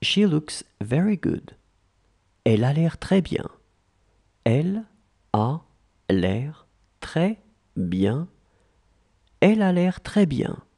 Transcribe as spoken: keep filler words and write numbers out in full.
She looks very good. Elle a l'air très bien. Elle a l'air très bien. Elle a l'air très bien.